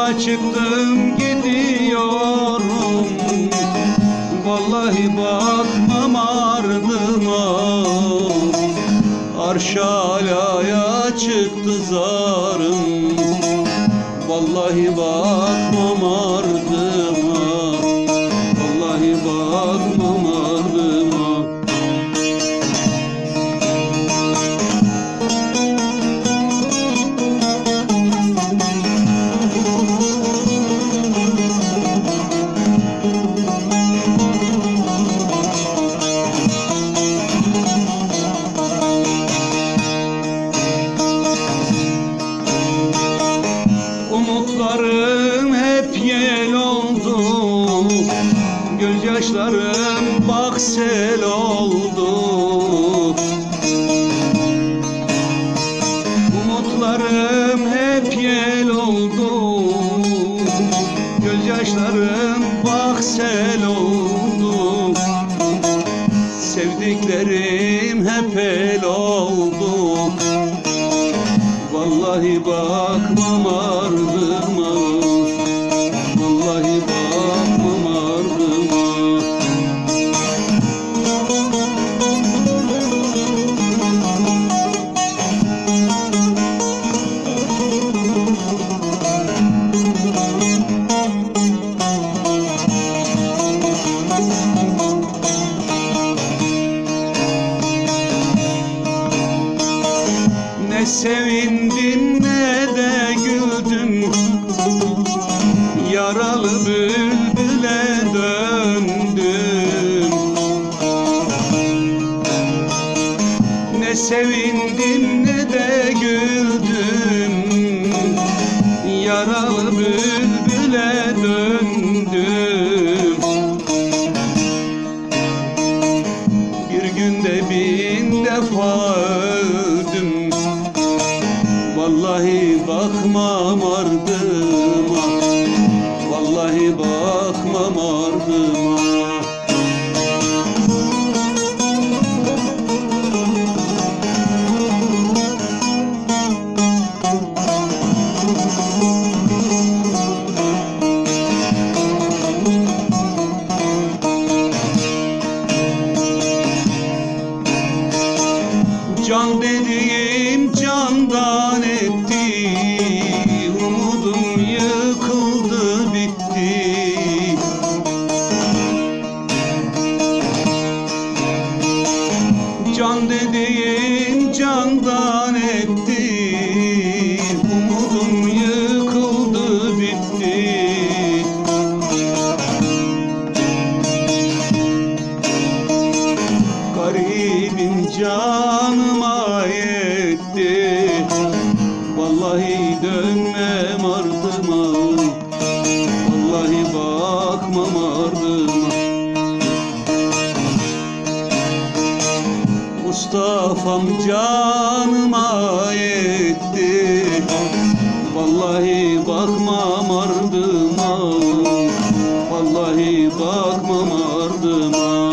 çıktım gidiyorum, vallahi bakmam ardıma. Arşalaya çıktı zarım, vallahi bakmam ardıma, vallahi bakmam ardıma. Umutlarım hep yel oldu, gözyaşlarım bak sel oldu. Umutlarım hep yel oldu, gözyaşlarım bak sel oldu. Sevdiklerim hep el oldu, vallahi bakmam ardıma, vallahi bakmam ardıma. Ne sevindim ne de güldüm, yaralı bülbüle döndüm. Ne sevindim ne de güldüm, yaralı bülbüle döndüm. Bir günde 1000 defa öldüm, vallahi bakmam ardıma, vallahi bakmam ardıma. Can dediğim candan etti, umudum yıkıldı bitti. Can dediğim candan etti, umudum yıkıldı bitti. Garibim canıma yetti, vallahi dönmem ardıma, vallahi bakmam ardıma. Mustafa'm canıma yetti, vallahi bakmam ardıma, vallahi bakmam ardıma.